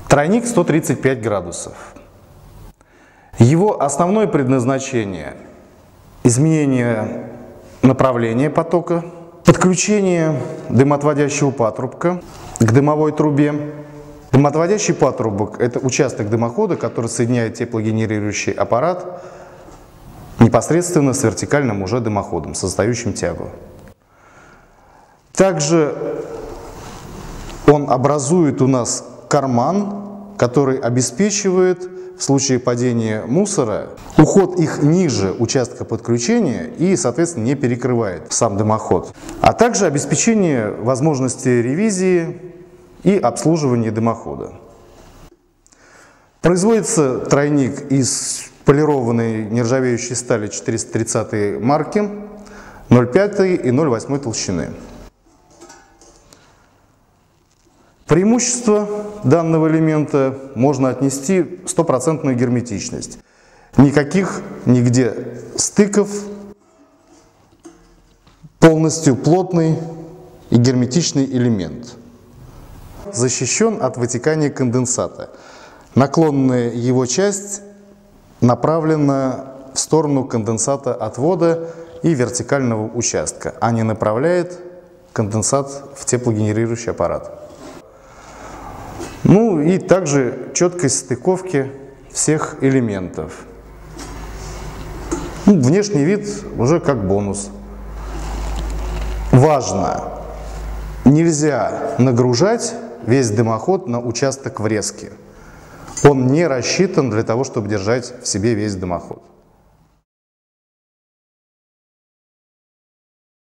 Тройник 135 градусов. Его основное предназначение – изменение направления потока, подключение дымоотводящего патрубка к дымовой трубе. Дымоотводящий патрубок – это участок дымохода, который соединяет теплогенерирующий аппарат непосредственно с вертикальным уже дымоходом, создающим тягу. Также он образует у нас карман, который обеспечивает в случае падения мусора уход их ниже участка подключения и, соответственно, не перекрывает сам дымоход. А также обеспечение возможности ревизии и обслуживания дымохода. Производится тройник из полированной нержавеющей стали 430 марки 0,5 и 0,8 толщины. Преимущество данного элемента можно отнести стопроцентную герметичность. Никаких нигде стыков, полностью плотный и герметичный элемент. Защищен от вытекания конденсата. Наклонная его часть направлена в сторону конденсата отвода и вертикального участка, а не направляет конденсат в теплогенерирующий аппарат. Ну и также четкость стыковки всех элементов. Внешний вид уже как бонус. Важно, нельзя нагружать весь дымоход на участок врезки. Он не рассчитан для того, чтобы держать в себе весь дымоход.